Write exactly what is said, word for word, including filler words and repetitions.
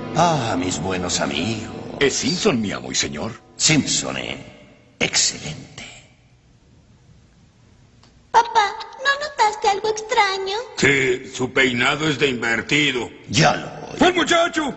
Ah, mis buenos amigos. Es Simpson, mi amo y señor. Simpson, eh. Excelente. Papá, ¿no notaste algo extraño? Sí, su peinado es de invertido. Ya lo voy. ¡Fue muchacho!